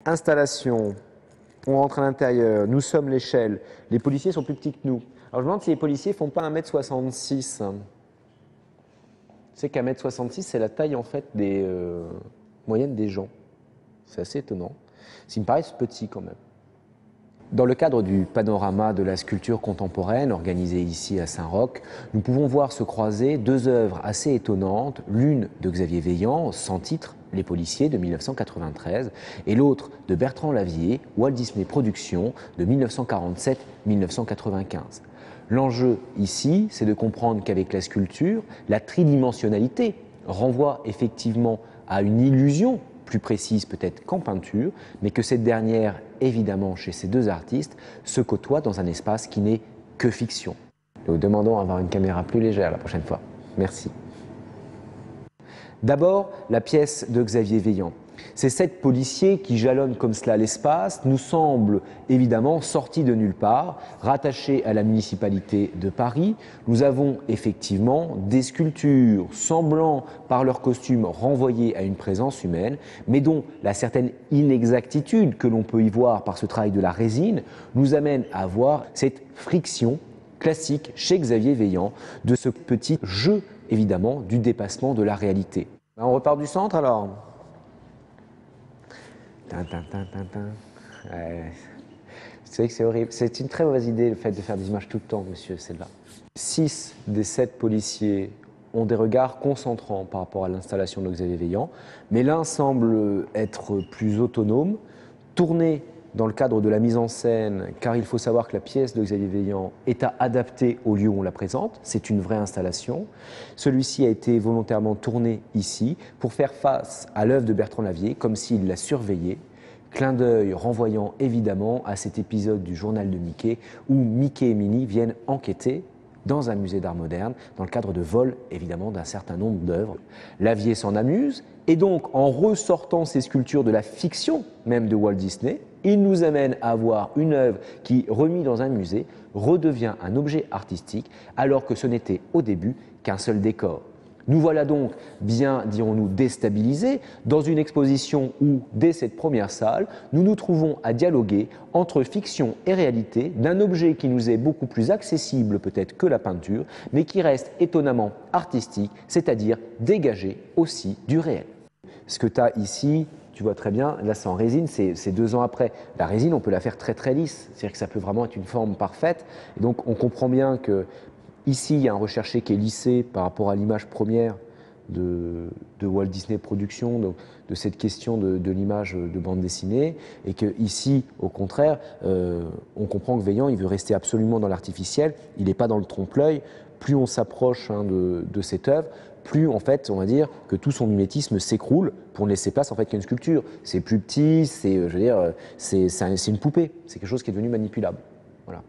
Installation, on rentre à l'intérieur, nous sommes l'échelle. Les policiers sont plus petits que nous. Alors je me demande si les policiers ne font pas 1,66 m. Tu sais qu'à 1,66 m, c'est la taille en fait des moyenne des gens. C'est assez étonnant. Ils me paraissent petits quand même. Dans le cadre du panorama de la sculpture contemporaine organisé ici à Saint-Roch, nous pouvons voir se croiser deux œuvres assez étonnantes, l'une de Xavier Veillant, sans titre, Les Policiers de 1993, et l'autre de Bertrand Lavier, Walt Disney Productions de 1947-1995. L'enjeu ici, c'est de comprendre qu'avec la sculpture, la tridimensionnalité renvoie effectivement à une illusion plus précise peut-être qu'en peinture, mais que cette dernière, évidemment, chez ces deux artistes, se côtoie dans un espace qui n'est que fiction. Nous demandons d'avoir une caméra plus légère la prochaine fois. Merci. D'abord, la pièce de Xavier Veillant. Ces 7 policiers qui jalonnent comme cela l'espace nous semblent évidemment sortis de nulle part, rattachés à la municipalité de Paris. Nous avons effectivement des sculptures semblant par leur costume renvoyer à une présence humaine, mais dont la certaine inexactitude que l'on peut y voir par ce travail de la résine nous amène à voir cette friction classique chez Xavier Veillant de ce petit jeu évidemment du dépassement de la réalité. On repart du centre alors. Ouais. C'est vrai que c'est horrible. C'est une très mauvaise idée le fait de faire des images tout le temps, monsieur, celle-là. 6 des 7 policiers ont des regards concentrants par rapport à l'installation de Xavier Veillant, mais l'un semble être plus autonome, tourné dans le cadre de la mise en scène, car il faut savoir que la pièce de Xavier Veillant est à adapter au lieu où on la présente, c'est une vraie installation. Celui-ci a été volontairement tourné ici pour faire face à l'œuvre de Bertrand Lavier, comme s'il la surveillait, clin d'œil renvoyant évidemment à cet épisode du journal de Mickey, où Mickey et Minnie viennent enquêter dans un musée d'art moderne, dans le cadre de vol, évidemment, d'un certain nombre d'œuvres. Lavier s'en amuse, et donc, en ressortant ces sculptures de la fiction, même de Walt Disney, il nous amène à voir une œuvre qui, remise dans un musée, redevient un objet artistique, alors que ce n'était au début qu'un seul décor. Nous voilà donc bien, dirons-nous, déstabilisés dans une exposition où, dès cette première salle, nous nous trouvons à dialoguer entre fiction et réalité d'un objet qui nous est beaucoup plus accessible peut-être que la peinture, mais qui reste étonnamment artistique, c'est-à-dire dégagé aussi du réel. Ce que tu as ici, tu vois très bien, là c'est en résine, c'est 2 ans après. La résine, on peut la faire très très lisse, c'est-à-dire que ça peut vraiment être une forme parfaite. Et donc on comprend bien que ici, il y a un recherché qui est lissé par rapport à l'image première de Walt Disney Productions, donc de cette question de l'image de bande dessinée, et que ici, au contraire, on comprend que Veillant, il veut rester absolument dans l'artificiel, il n'est pas dans le trompe-l'œil. Plus on s'approche de cette œuvre, plus en fait, on va dire que tout son mimétisme s'écroule pour ne laisser place en fait qu'à une sculpture. C'est plus petit, c'est, je veux dire, c'est une poupée, c'est quelque chose qui est devenu manipulable. Voilà.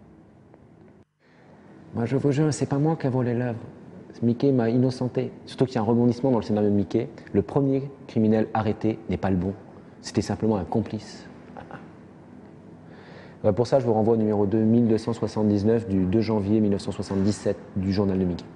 Moi, je vous jure, c'est pas moi qui ai volé l'œuvre. Mickey m'a innocenté. Surtout qu'il y a un rebondissement dans le scénario de Mickey. Le premier criminel arrêté n'est pas le bon. C'était simplement un complice. Pour ça, je vous renvoie au numéro 2279 du 2 janvier 1977 du journal de Mickey.